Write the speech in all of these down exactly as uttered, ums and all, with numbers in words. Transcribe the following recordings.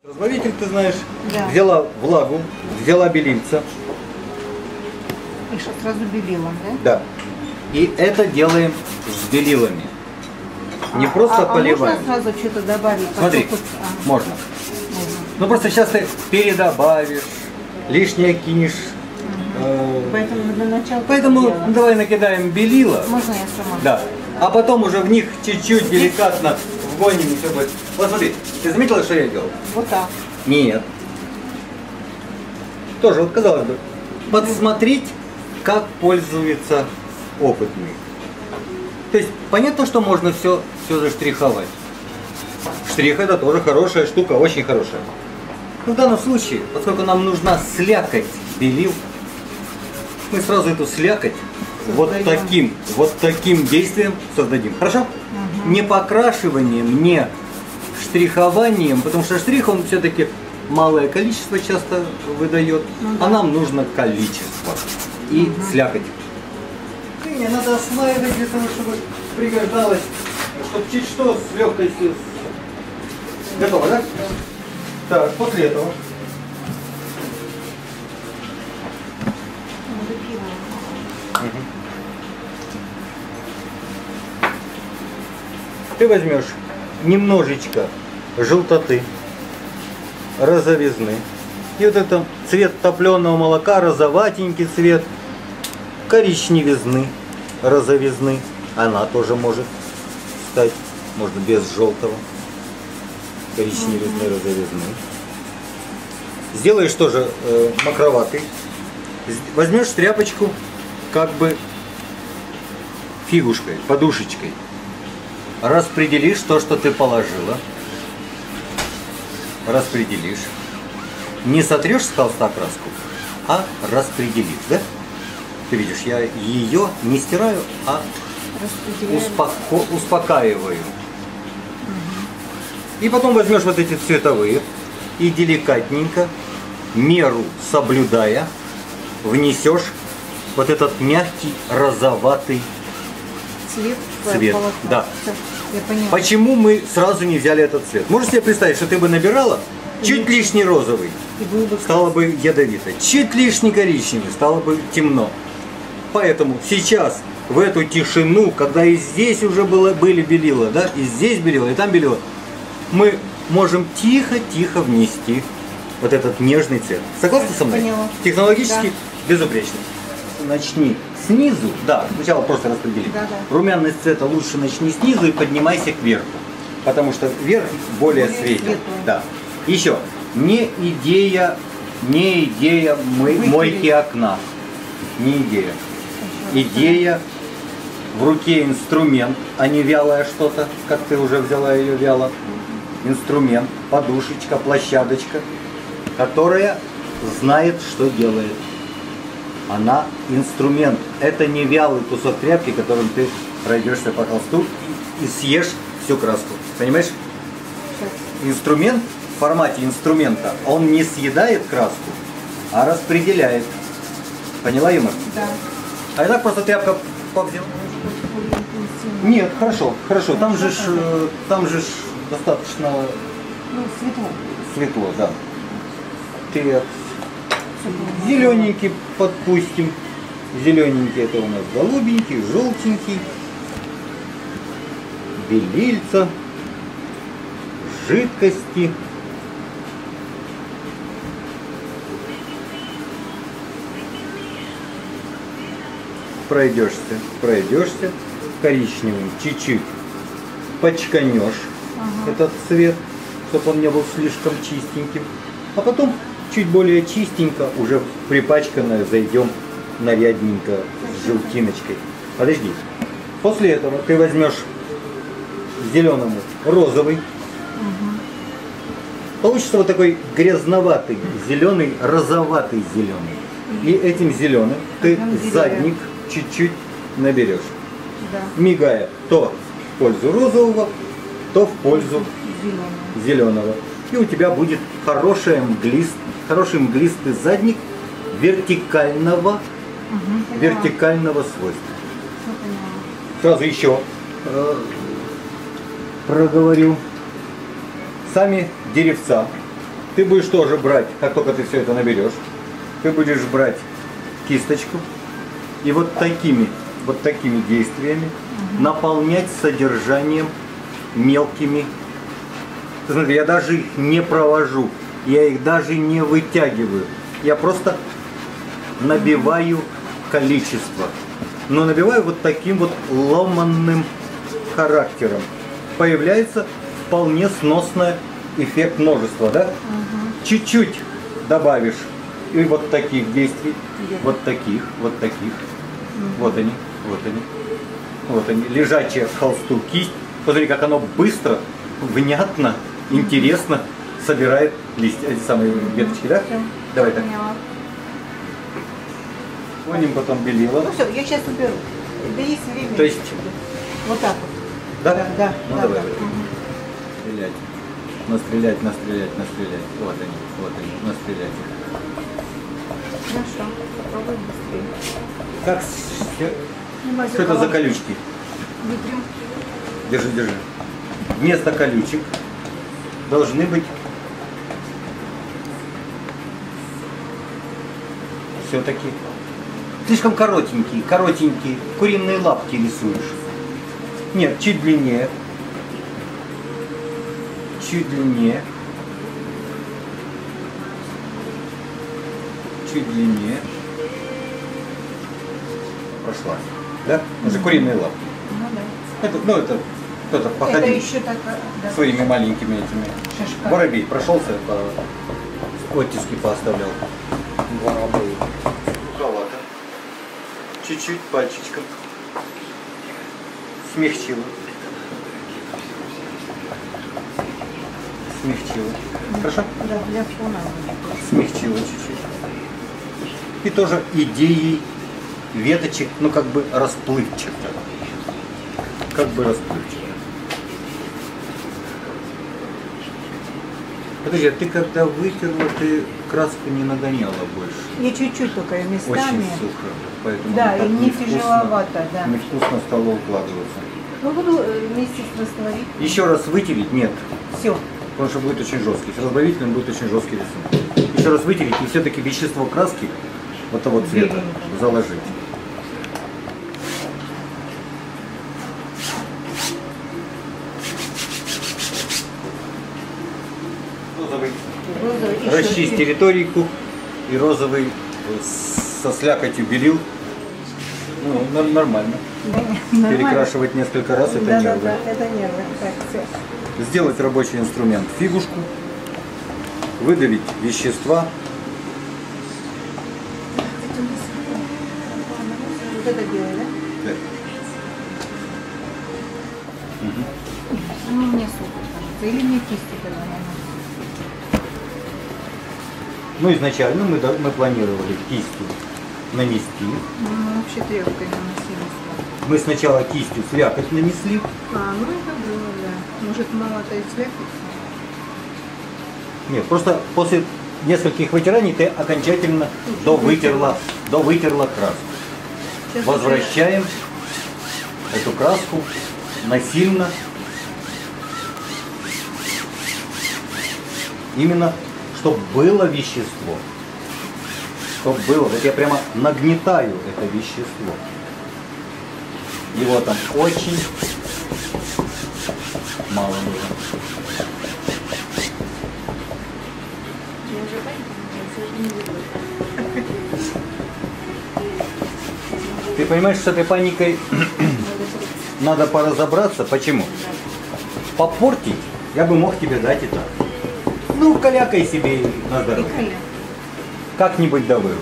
Разбавитель, ты знаешь, Да. взяла влагу, взяла белильца. И что, сразу белилом, да? Да. И это делаем с белилами. Не А, просто а, поливаем. А можно сразу что-то добавить? Смотри, поскольку- а, можно. можно. Ну просто сейчас ты передобавишь, лишнее кинешь. э, Поэтому для начала Поэтому так делаем. давай накидаем белила. Можно я сама? Да. А потом уже в них чуть-чуть деликатно вгоним и все будет. Вот смотри, ты заметила, что я делал? Вот так. Нет. Тоже, вот казалось бы, подсмотреть, как пользуется опытный. То есть понятно, что можно все, все заштриховать. Штрих это тоже хорошая штука, очень хорошая. Но в данном случае, поскольку нам нужна слякоть белил, мы сразу эту слякоть вот Создаем. таким, вот таким действием создадим. Хорошо? Угу. Не покрашиванием, не штрихованием, потому что штрих он все-таки малое количество часто выдает, Ну да. а нам нужно количество и Мгм. слякоть. Не надо осваивать для того, чтобы пригождалось, чтобы чуть что с легкостью. Готово, да? Так, после этого ты возьмешь немножечко желтоты, розовизны. И вот это цвет топленого молока, розоватенький цвет, коричневизны, розовизны. Она тоже может стать, может без желтого. Коричневизны, розовизны. Сделаешь тоже э, мокроватый. Возьмешь тряпочку, как бы фигушкой, подушечкой. Распределишь то, что ты положила. Распределишь. Не сотрешь с холста краску, а распределишь, да? Ты видишь, я ее не стираю, а Распределяем. успоко- успокаиваю. И потом возьмешь вот эти цветовые и деликатненько, меру соблюдая, внесешь вот этот мягкий розоватый Цвет, цвет, полотна. да. Всё, я поняла. Почему мы сразу не взяли этот цвет? Можешь себе представить, что ты бы набирала чуть лишний розовый, И было бы стало бы ядовито. Чуть лишний коричневый, стало бы темно. Поэтому сейчас, в эту тишину, когда и здесь уже было, были белила, да, и здесь белила, и там белила, мы можем тихо-тихо внести вот этот нежный цвет. Согласны со мной? Поняла. Технологически безупречно. Начни снизу, да, сначала просто распредели. Да, да. Румяность цвета лучше начни снизу и поднимайся кверху. Потому что вверх более, Более светел. светлый. Да. Еще, не идея, не идея мы, Вытереть. мойки окна. Не идея. Идея в руке инструмент, а не вялое что-то, как ты уже взяла ее вяло. Инструмент, подушечка, площадочка, которая знает, что делает. Она инструмент. Это не вялый кусок тряпки, которым ты пройдешься по холсту и, и съешь всю краску. Понимаешь? Инструмент в формате инструмента, он не съедает краску, а распределяет. Поняла, юмор? Да. А и так просто тряпка повзяла. Нет, хорошо, хорошо. Там же ж, э, там же ж достаточно Ну, светло. светло, да. Ты Всё было. зелененький подпустим. Зелененький это у нас голубенький, желтенький. Белильца. Жидкости. Пройдешься, пройдешься коричневым чуть-чуть почканешь Ага. этот цвет, чтобы он не был слишком чистеньким. А потом чуть более чистенько, уже припачканное, зайдем нарядненько с желтиночкой. Подожди. После этого ты возьмешь зеленому розовый. Получится вот такой грязноватый зеленый, розоватый зеленый. И этим зеленым ты Прям зеленый. задник чуть-чуть наберешь, Да. мигая то в пользу розового, то в пользу Зеленый. зеленого. И у тебя будет хороший мглист, хороший мглистый задник вертикального, Угу, вертикального свойства. Все поняла. Сразу еще э, проговорю. Сами деревца Ты будешь тоже брать, как только ты все это наберешь, ты будешь брать кисточку и вот такими, вот такими действиями угу. наполнять содержанием мелкими. Смотри, я даже их не провожу, я их даже не вытягиваю. Я просто набиваю количество. Но набиваю вот таким вот ломанным характером. Появляется вполне сносный эффект множества, да? Угу. Чуть-чуть добавишь и вот таких действий, вот таких, вот таких. Угу. Вот они, вот они, вот они. Лежачая к холсту кисть. Посмотри, как оно быстро, внятно, интересно собирает листья, эти самые веточки, да? Все. Давай так. Воним потом белила. Ну все, я сейчас уберу. Да есть время. То есть... Вот так вот. Да? Да, да. Ну да, давай. да. Угу. Стрелять. Настрелять, настрелять, настрелять. Вот они, вот они, настрелять. Хорошо, попробуй быстрее. Как... Снимай Что это за колючки? Вытрем. Держи, держи. Вместо колючек должны быть все-таки слишком коротенькие, коротенькие, куриные лапки рисуешь. Нет, чуть длиннее. Чуть длиннее. Чуть длиннее. Прошла. Да? Это же куриные лапки. Ну да. Это, ну это кто-то походил. Это еще так, да. Своими маленькими этими. Шишка. Воробей прошелся, по... оттиски пооставлял. Воробей. Суховато. Чуть-чуть пальчиком. Смягчила. Смягчила. Хорошо? Да, для фона. Смягчила чуть-чуть. И тоже идеей веточек, ну как бы расплывчато. Как бы расплывчато. Подожди, а ты когда вытерла, ты краску не нагоняла больше? Я чуть-чуть только ее местами. Очень сухо, поэтому Да, так и не невкусно- тяжеловато, да. невкусно стало укладываться. Ну, буду э, вместе с растворить. Еще раз вытереть? Нет, Все. потому что будет очень жесткий. С разбавителем будет очень жесткий рисунок. Еще раз вытереть и все-таки вещество краски вот того цвета Беленького. заложить. Розовый. Розовый. Еще Расчисть чуть- территорийку и розовый со слякотью белил. Ну, нор- нормально. Да, нормально. Перекрашивать несколько раз это Да, да, нервы. да, это нервы. Так, все. Сделать рабочий инструмент фигушку, выдавить вещества. Вот это белое, да? Да. Мгм. Ну, мне супер, кажется. Или мне кистью давай. Ну, изначально мы, да- мы планировали кистью нанести. Ну, мы вообще тряпкой наносили сюда. Мы сначала кистью слякоть нанесли. А, ну это было, да. Может, мало-то и слякоть? Нет, просто после нескольких вытираний ты окончательно довытерла, довытерла краску. Сейчас Возвращаем эту краску насильно. Именно, чтобы было вещество. Чтобы было. Вот я прямо нагнетаю это вещество. Его там очень мало нужно. Я уже панику, не люблю. Ты понимаешь, с этой паникой надо поразобраться. Почему? Попортить я бы мог тебе дать и так. Ну, калякай себе на здоровье. Прикольно. Как-нибудь довыру.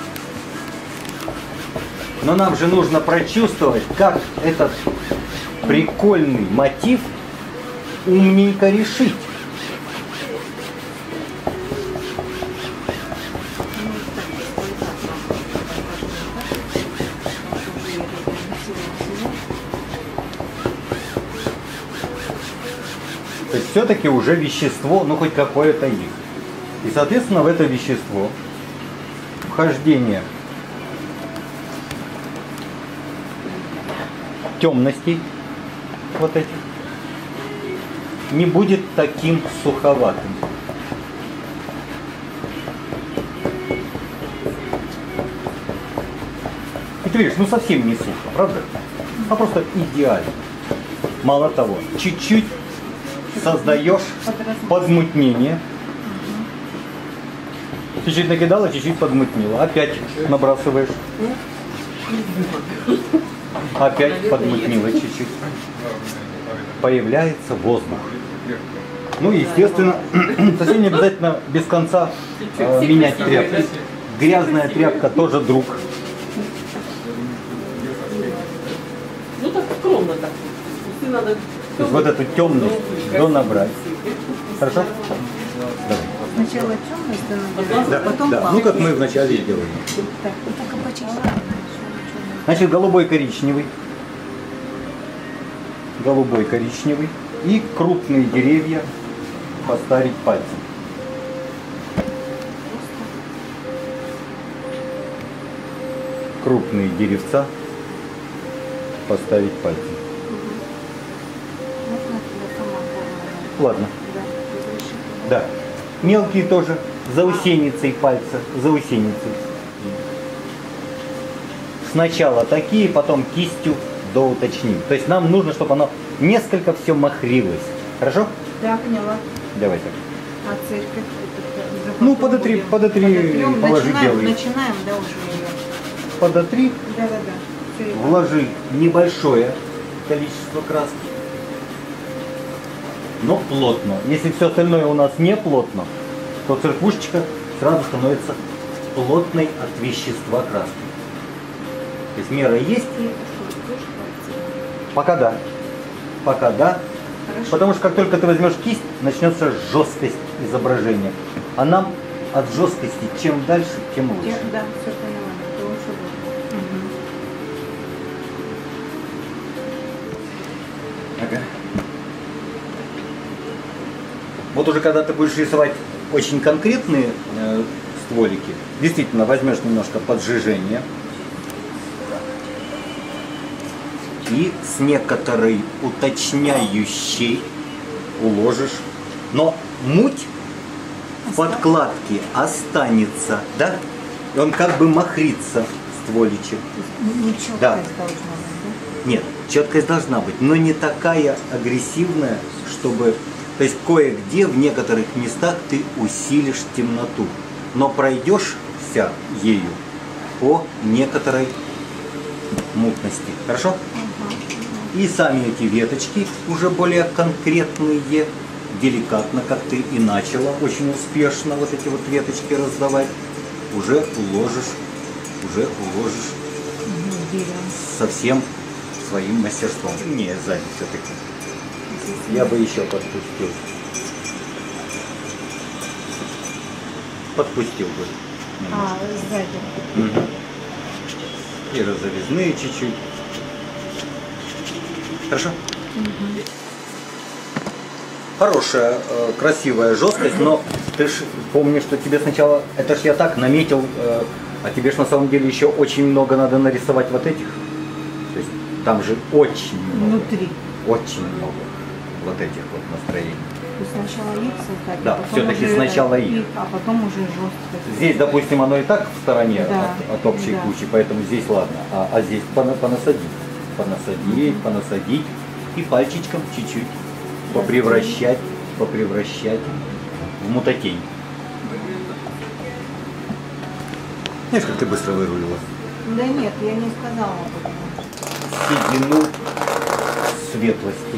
Но нам же нужно прочувствовать, как этот прикольный мотив умненько решить. То есть все-таки уже вещество, ну хоть какое-то есть. И соответственно в это вещество вхождение темностей вот этих не будет таким суховатым. ты видишь, ну совсем не сухо, правда? А просто идеально. Мало того, чуть-чуть создаешь подмутнение. Чуть-чуть накидала, чуть-чуть подмутнила. Опять набрасываешь. Опять подмутнила чуть-чуть. Появляется воздух. Ну, естественно, совсем не обязательно без конца э, менять тряпки. Грязная тряпка тоже друг. Ну так скромно так. Надо... То есть вот эту темность до набрать. Хорошо? Давай. Сначала темность набираем, Да, потом да. палку. Ну как мы вначале делаем. Так, ну только почищаем. Значит, голубой коричневый. Голубой коричневый. И крупные деревья поставить пальцем. Крупные деревца поставить пальцем. Можно я сама оформлю? Ладно. Да. Да. Мелкие тоже. Заусеницей пальца. Заусеницей. Сначала такие, потом кистью доуточним. То есть нам нужно, чтобы оно несколько все махрилось. Хорошо? Да, поняла. Давай так. А церковь? это Ну, потом подотри- будем- подотри, подотрем. положи Начинаем, белый. начинаем, да, уже ее. Подотри, Да, да, да. Всё, вложи небольшое количество краски, но плотно. Если все остальное у нас не плотно, то церквушечка сразу становится плотной от вещества краски. То есть мера есть? И это что, тоже пальцем? Пока да. Пока да. Хорошо. Потому что как только ты возьмешь кисть, начнется жесткость изображения. А нам от жесткости чем дальше, тем Я- лучше. Да, все поняла. Это лучше будет. Мгм. Ага. Вот уже когда ты будешь рисовать очень конкретные э, стволики, действительно возьмешь немножко поджижения и с некоторой уточняющей уложишь. Но муть в подкладке останется, да? И он как бы махрится, стволичек. То есть не- не четкость Да. должна быть, Нет, четкость должна быть, но не такая агрессивная, чтобы... То есть кое-где в некоторых местах ты усилишь темноту, но пройдешь вся ею по некоторой мутности. Хорошо? И сами эти веточки уже более конкретные, деликатно, как ты и начала, очень успешно вот эти вот веточки раздавать, уже уложишь, уже уложишь да? Мгм, дерево. со всем своим мастерством. Не, сзади все-таки. Я бы еще подпустил. Подпустил бы. А, сзади. Мгм. И разрезные чуть-чуть. Хорошо? Хорошая, э, красивая жесткость, но ты ж помнишь, что тебе сначала, это ж я так наметил, э, а тебе ж на самом деле еще очень много надо нарисовать вот этих. То есть там же очень много. Внутри. Очень много вот этих вот настроений. То есть сначала их создать, Да, а потом всё-таки уже сначала их. а потом уже жестко. Здесь, допустим, оно и так в стороне Да, от, от общей да. кучи, поэтому здесь ладно. А, а здесь пона- понасадить. Понасадить, понасадить и пальчиком чуть-чуть попревращать, попревращать в мутатень. Знаешь, как ты быстро вырулила? Да нет, я не сказала об этом. Седину светлости.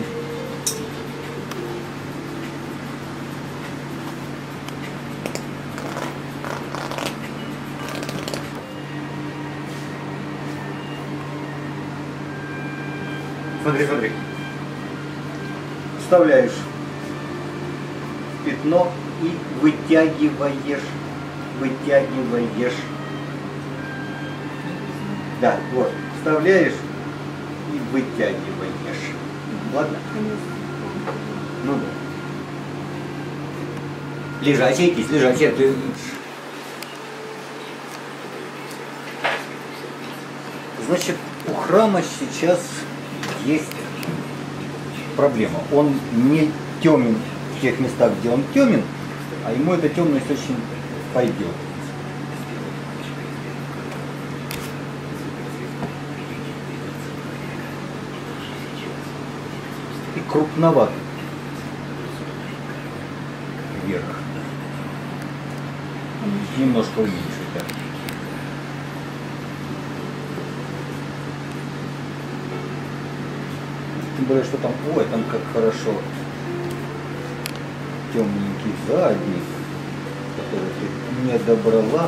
Смотри, смотри. Вставляешь пятно и вытягиваешь, вытягиваешь. Да, вот. Вставляешь и вытягиваешь. Ладно? Ну да. Лежачая кисть, лежачая. Ты... Значит, у храма сейчас есть проблема. Он не темен в тех местах, где он темен, а ему эта темность очень пойдет. крупноват вверх. Немножко уменьшить, да. Тем более, что там, ой, там как хорошо. Темненький задний, который ты не добрала.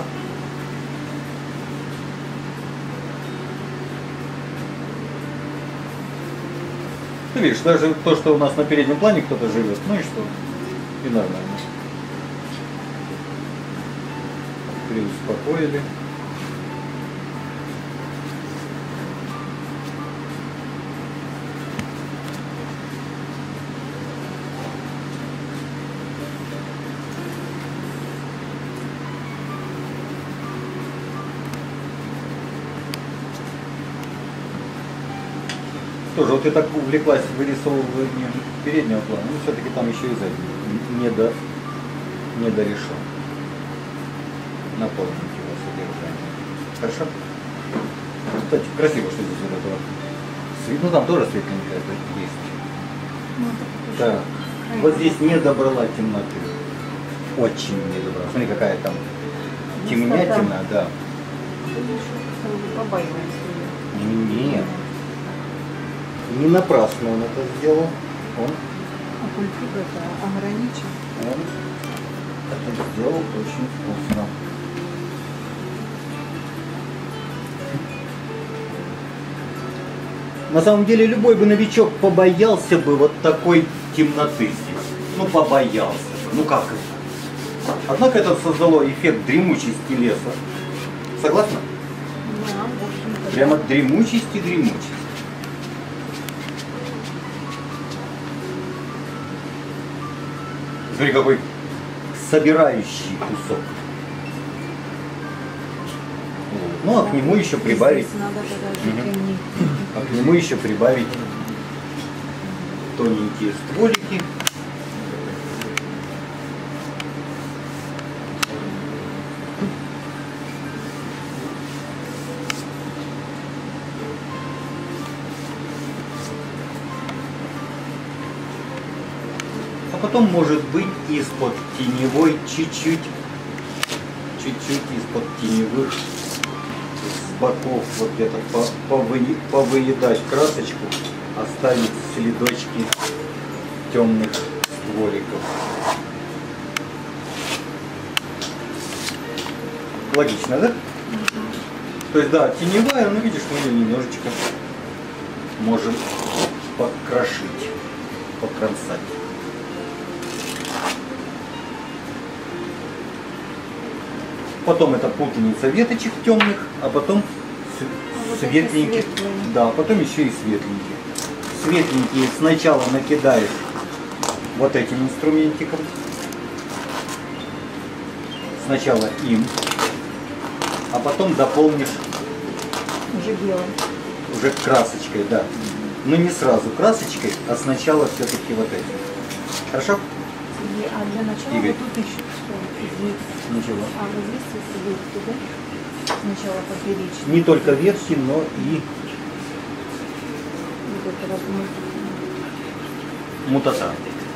Ты видишь, даже то, что у нас на переднем плане кто-то живет, ну и что? И нормально. Приуспокоили. Тоже вот ты так увлеклась вырисовыванием переднего плана, но все-таки там еще и задний не, до, не дорешил. Наполнить его содержание. Хорошо? Кстати, красиво, что здесь вот этого. Свет, ну там тоже светленькое есть. Ну, Да. Вот здесь не добрала темноты. Очень не добрала. Смотри, какая там темнятина, да. Побаиваемся ее. Нет. Не напрасно он это сделал. Он, А культура это ограничен. он это сделал очень вкусно. На самом деле любой бы новичок побоялся бы вот такой темноты здесь. Ну побоялся бы. Ну как это? Однако это создало эффект дремучести леса. Согласна? Да, в общем-то. Прямо дремучесть и дремучесть. Смотри, какой собирающий кусок. Ну, а к нему еще прибавить, Здесь надо подожди, Мгм. темнее. а к нему еще прибавить тоненькие стволики. А потом, может быть, из-под теневой чуть-чуть, чуть-чуть из-под теневых с боков вот где-то по- повы- повыедать красочку, оставить следочки темных стволиков. Логично, да? То есть, да, теневая, но видишь, мы ее немножечко можем покрошить, покромсать. Потом это путаница веточек темных, а потом с- А вот эти светленьких. светлые. Да, потом еще и светленькие. Светленькие сначала накидаешь вот этим инструментиком. Сначала им, а потом дополнишь Уже белым. уже красочкой, да. Но не сразу красочкой, а сначала все-таки вот этим. Хорошо? И- А для начала Игорь. вот тут еще что? Здесь. Ничего. А вот здесь если ветки, да? Сначала поперечный. Не только ветки, но и Вот это вот мы- мутата.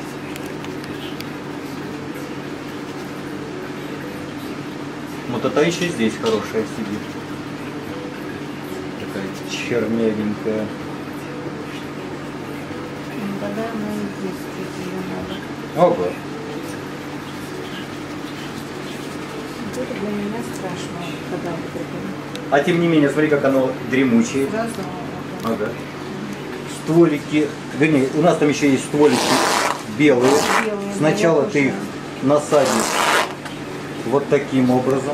Мутата еще здесь хорошая сидит. Такая чернявенькая. Ну, тогда она и здесь чуть ее надо. Ого. Вот это для меня страшно, когда вот это А тем не менее, смотри, как оно дремучее. сразу вот это. Ага. Стволики, вернее, у нас там еще есть стволики белые. Белые, Сначала да, ты их я насадишь вот таким образом,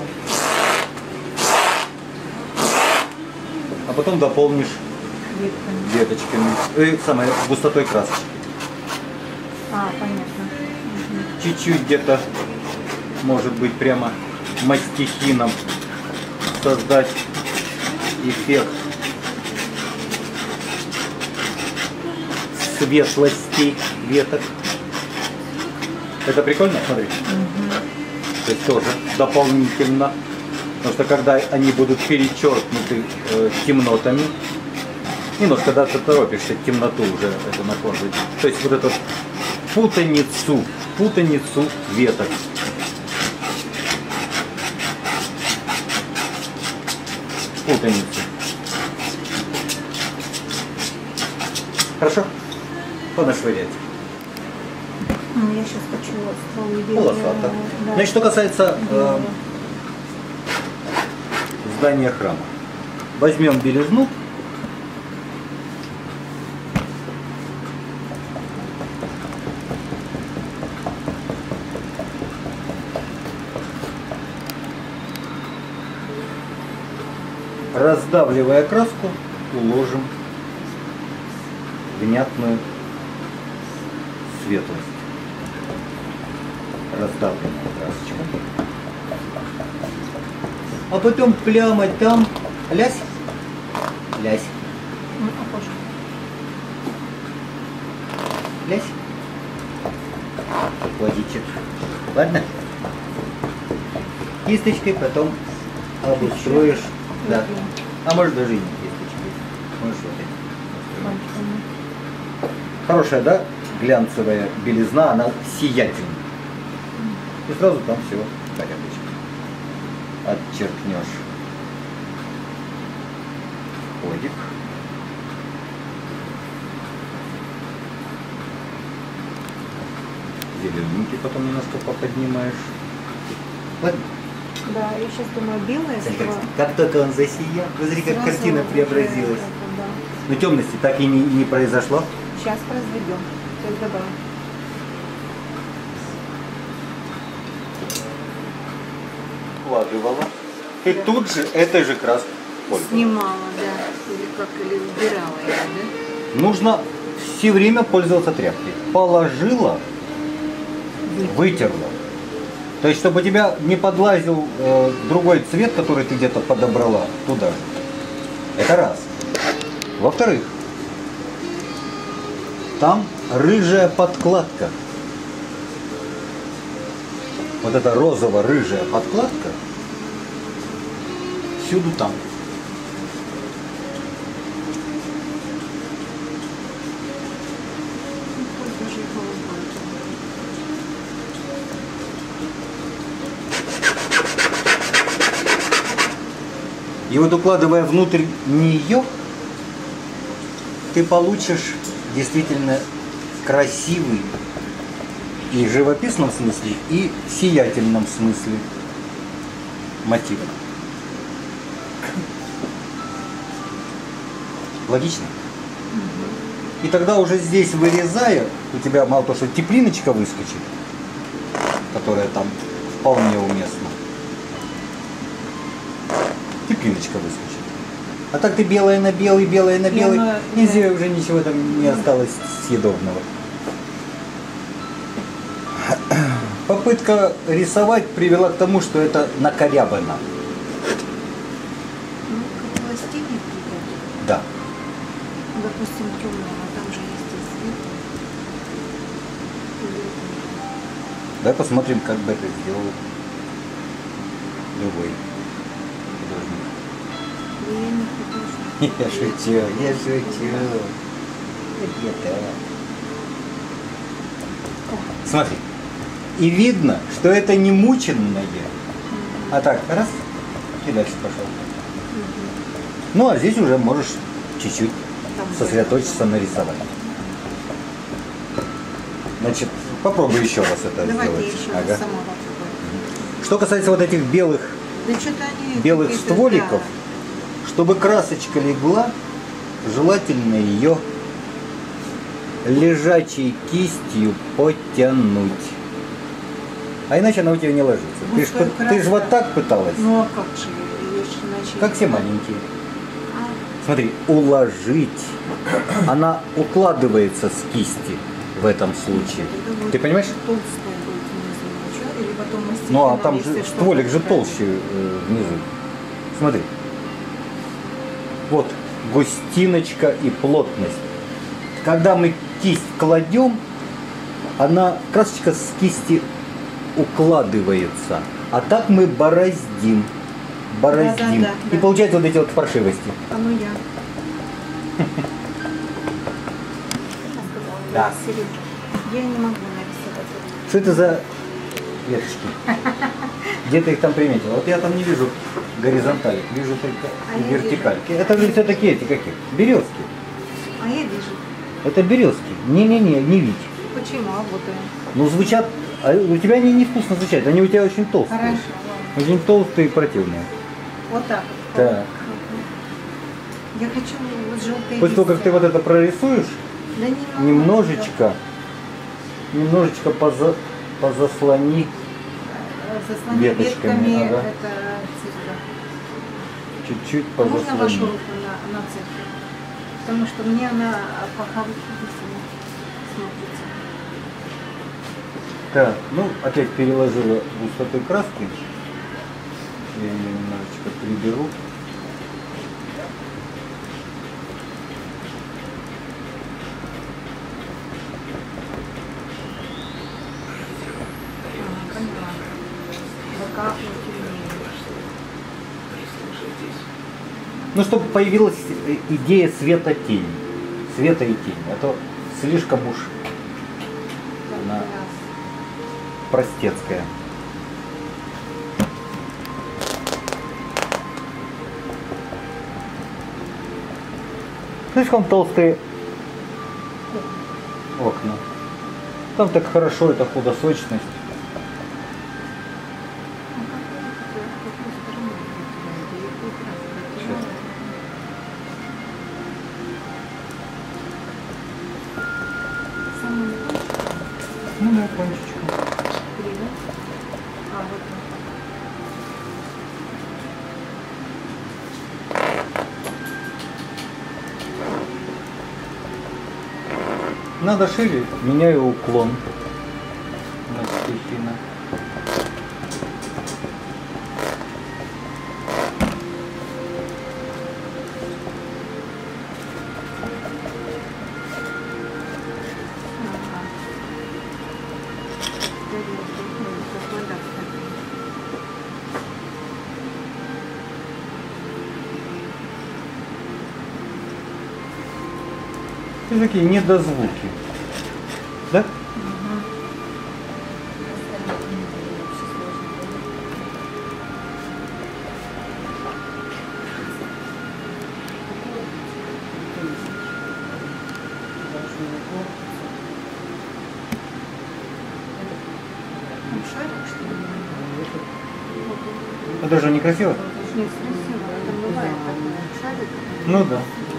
а потом дополнишь ветками. веточками, э, самой густотой красочки. А, понятно. Мгм. Чуть-чуть где-то, может быть, прямо мастихином создать эффект светлости веток. Это прикольно, смотри. То есть тоже дополнительно. Потому что когда они будут перечеркнуты э, темнотами, Немножко, когда ты торопишься, темноту уже это находит. То есть вот эту путаницу, путаницу веток. Путаницу. Хорошо? Понашвырять. Ну, я сейчас хочу стволы белые. Полосато. Да. Значит, что касается э, Белого. здания храма. Возьмем белизну. Раздавливая краску, уложим внятную светлость. Раздавленная красочка. А потом прямо там лясь, лясь, Ну, похоже. лясь. Водичек. Ладно? Кисточкой потом обустроишь. Да. А может даже и не кисточкой. Можешь вот этим. Пальчиками. Хорошая, да? Глянцевая белизна, она сиятельная. И сразу там все порядочек. Отчеркнешь ходик. Зелененький потом немножко поподнимаешь. Ладно? Да, я сейчас думаю, белое Смотри, как, скоро. как только он засиял, смотри, как Сразу картина уже преобразилась. это, да. Но темности так и не, не произошло. Сейчас произведем. Сейчас добавим. Вкладывала. И тут же этой же краской пользовалась. Снимала, да. Или как, или убирала ее, да? Нужно все время пользоваться тряпкой. Положила, вытерла. То есть, чтобы у тебя не подлазил э, другой цвет, который ты где-то подобрала туда же. Это раз. Во-вторых, там рыжая подкладка. Вот эта розово-рыжая подкладка всюду там. Пусть даже и голубой. И вот укладывая внутрь нее, ты получишь действительно красивый и в живописном смысле, и в сиятельном смысле мотив. Логично? И тогда уже здесь вырезая, у тебя мало того, что теплиночка выскочит, которая там вполне уместна. Теплиночка выскочит. А так ты белое на белый, белое на белый, оно, и да. здесь уже ничего там не осталось съедобного. Попытка рисовать привела к тому, что это накорябано. Ну, как пластины придать. Да. Допустим, темного, а там же есть и светлый. Давай посмотрим, как бы это сделал любой художник. Да я не художник. Я шучу, я шучу. Это. Смотри. И видно, что это не мученное, а так, раз, и дальше пошел. Ну, а здесь уже можешь чуть-чуть Там сосредоточиться на рисовании. Значит, попробуй еще раз это Давайте сделать. еще Ага. раз сама попробую. Что касается вот этих белых, Да что-то они белых какие-то, стволиков, да. чтобы красочка легла, желательно ее лежачей кистью потянуть. А иначе она у тебя не ложится. Ты ж, Густой ты ж краска. вот так пыталась, Ну а как же? Ее ж иначе как не все так. маленькие. А, Смотри, уложить. Она укладывается с кисти в этом случае. тогда будет Ты понимаешь? толстая будет внизу, ничего? Или потом мастики Ну а там навесишь, же чтобы стволик же правильно. толще э, внизу. Смотри. Вот густиночка и плотность. Когда мы кисть кладем, она, красочка с кисти укладывается. А так мы бороздим. Бороздим. Да-да-да, И да. получается вот эти вот паршивости. А ну я. Да. Серега, я не могу нарисовать. Что это за веточки? Где ты их там приметил? Вот я там не вижу горизонтали, вижу только А я вертикальки. Это же все-таки эти какие? Березки. А я вижу. Это березки. Не-не-не, не видь. Почему? А вот они. Ну звучат, а у тебя они невкусно звучат, они у тебя очень толстые. Хорошо, ладно. Очень толстые и противные. Вот так. Так. Я хочу вот желтые После того, как ты вот это прорисуешь, да немного. немножечко, немножечко поза, позаслони Заслони веточками, ветками ага. это цифра. чуть-чуть Можно вашу позаслони. руку на, на цифру? Потому что мне она по-хорошему смотрится. Так, ну опять переложила густоту краски. Я ее немножечко приберу. Ага, поняла. Бока темнее. Ну, чтобы появилась идея света-тени. Света и тени. А то слишком уж она простецкая. Слишком толстые окна. Там так хорошо, это худосочность. Ну, на кончичку. А, вот он. Надо шире, меняю уклон на стихина. Ага. Какой да, кстати. И такие недозвуки. Да? Там шарик, что ли? Это же некрасиво. Нет, красиво. Это бывает такой шарик. Ну да.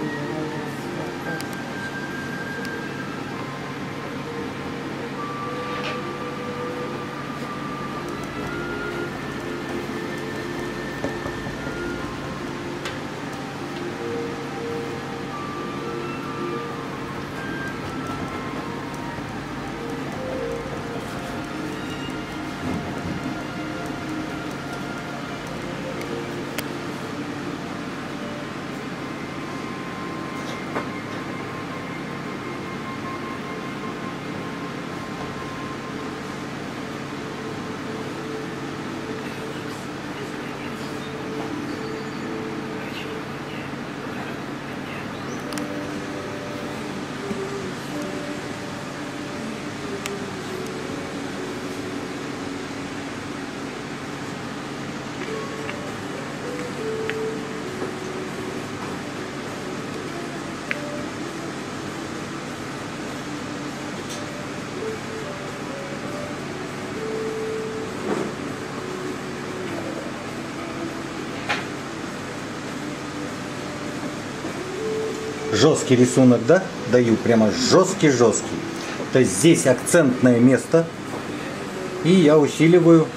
Жесткий рисунок, да? Даю прямо жесткий-жесткий. То есть здесь акцентное место. И я усиливаю.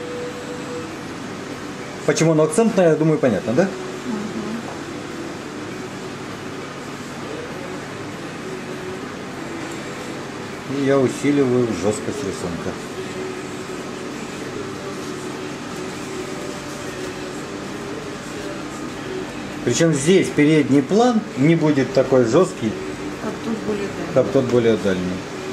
Почему оно акцентное, я думаю, понятно, да? И я усиливаю жесткость рисунка. Причем здесь передний план не будет такой жесткий, Как тут более дальний. как тот более дальний.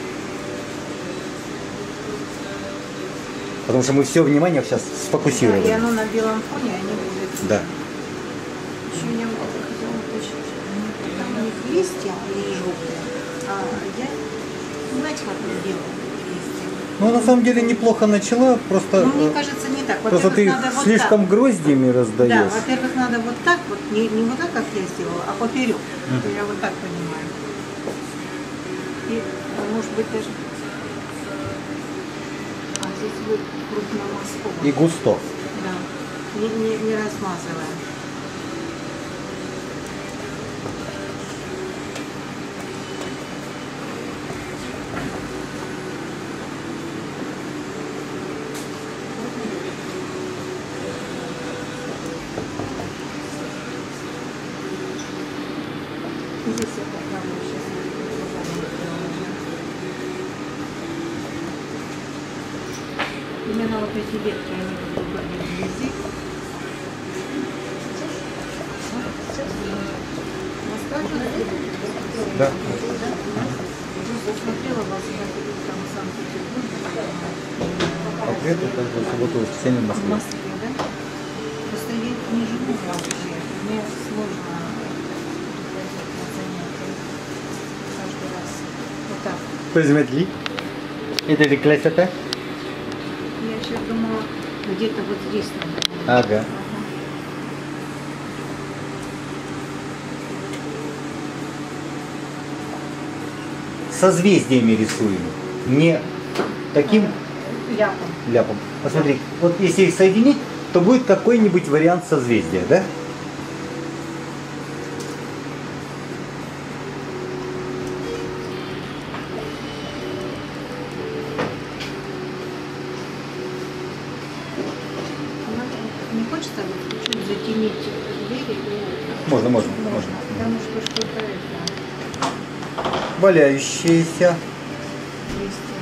Потому что мы все внимание сейчас Да, и сфокусировали. оно на белом фоне, а не будет. Да. Еще я вот это хотела уточнить. Там не листья и желтые, а я начала делать листья. Ну, на самом деле неплохо начала, просто, Но мне э, кажется, не так. просто ты их надо вот слишком так. гроздьями Да, раздаешь. во-первых, надо вот так вот, не, не вот так, как я сделала, а поперек. Мгм. Я вот так понимаю. И, может быть, даже... А здесь будет крупномазково. И густо. Да. Не, не, не размазываем. Здесь я попробую сейчас. Именно вот эти ветки, они как бы были вблизи. Расскажите? Да. Посмотрела вас, там в Санкт-Петербурге. Ответ это в субботу, воскресенье в В Москве. Москве, да? Просто я не живу в Москве. Мне сложно ходить на занятия каждый раз. Вот так. Позметли. Это ли красота? Я еще думала, где-то вот здесь надо. Ага. Созвездиями рисуем. Не таким Ляпом. ляпом. Посмотри, вот если их соединить, то будет какой-нибудь вариант созвездия, да? Не хочется вот чуть-чуть затенить двери? И... Можно, можно, можно. Потому что что-то это... Валяющиеся. листья.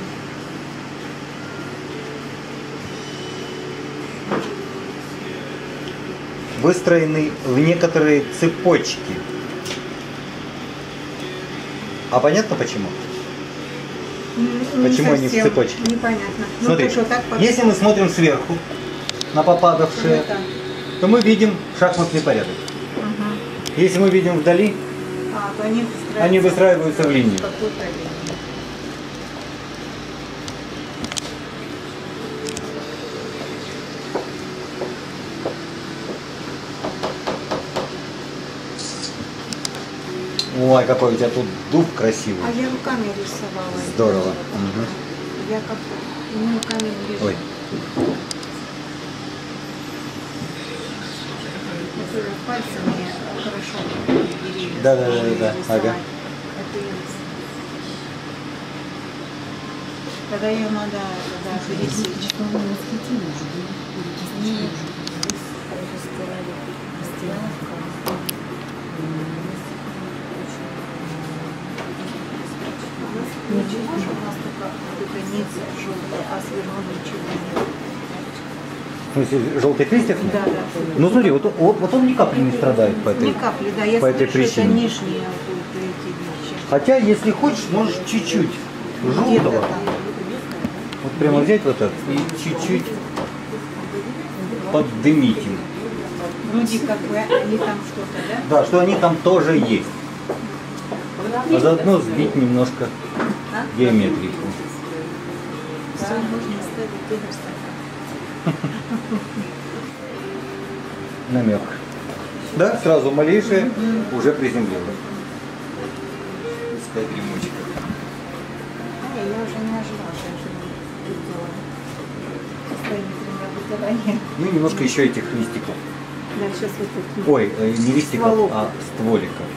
Выстроены в некоторые цепочки. А понятно почему? М, не Почему они в совсем цепочке? Непонятно. Ну, Смотри, то, что так под- если мы смотрим сверху на попадавшие, Вот так. то мы видим шахматный порядок. Ага. Если мы видим вдали, А, то они выстраиваются, они выстраиваются в линию. какую-то линию. Ой, какой у тебя тут дуб красивый. А я руками рисовала. Здорово. Это. Мгм. Я как-то не руками не рисую. Ой. Это пальцами хорошо деревья. Да, да, да, да, да. рисовать. Ага. Это я- Тогда ее надо да, пересечь. Нет. Ничего, что у нас только вот эта нить желтая, а сверху ничего нет. В смысле, желтых листьев нет? Да, да. Ну смотри, вот, вот, вот он ни капли не страдает по этой. Ни капли, да. Я по этой смотрю, что это причине. нижние вот эти вещи. Хотя, если хочешь, можешь чуть-чуть Где-то желтого. там. Вот прямо взять вот так и чуть-чуть поддымить им. Вроде как бы они там что-то, да? Да, что они там тоже есть. А заодно сбить немножко А? геометрику. Все можно ставить тигр стакан. Намек. Да, сразу малейшее уже приземлилось. Пускай гремучка. А, я уже не ожидала, что я уже видела состояние приготовления. Ну и немножко еще этих листиков. Да, сейчас вот тут. Ой, э, не листиков, Стволов. а стволиков.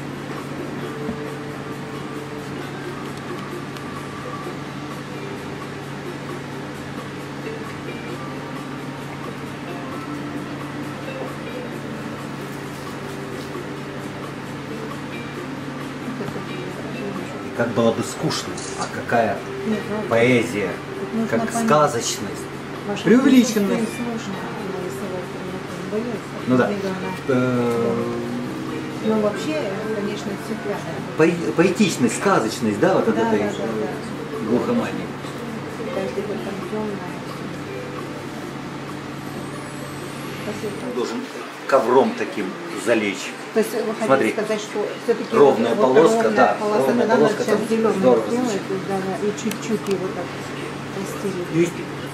Как было бы скучно, а какая Нет, ну, поэзия, тут нужно как понять. сказочность. Ваша преувеличенность. присутствие сложно нарисовать, я боюсь. Ну да. Книга, она- Э, Ну вообще, конечно, цепляет. поэ- Поэтичность, сказочность, да, вот Да, от да, этой да, да. глухомании. Каждый год там темная. Спасибо. Должен ковром таким залечь. То есть вы хотите Смотри. сказать, что все-таки Ровная вот полоска, ровная да, полоса, ровная тогда полоска, надо сейчас там зеленый здорово сделать, звучит. да, да, и чуть-чуть его так растереть. Есть.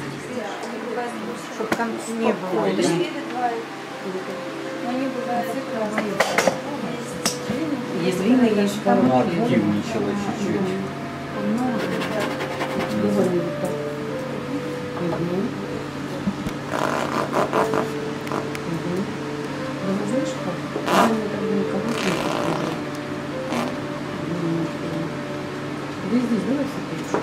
Чтобы там не было. Есть длинный, есть Она короткий. активничала чуть-чуть. Говорили так. Мгм. Мгм. Ну, вы знаешь как? Я никогда никого не похожа. Да и здесь давай все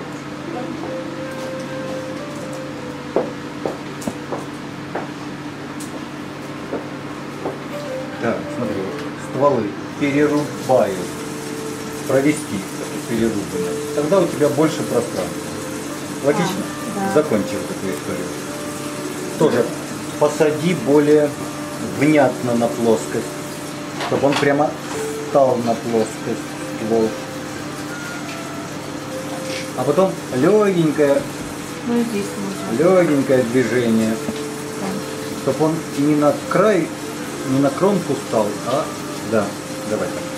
Так, смотри, стволы перерубаю, провести перерубано. Тогда у тебя больше пространства. Логично? А, да. Закончи вот эту историю. Тоже посади более внятно на плоскость, чтобы он прямо стал на плоскость ствол. А потом легенькое, Ну и здесь можно. легенькое движение, чтобы он не на край, не на кромку стал, а да, давай так.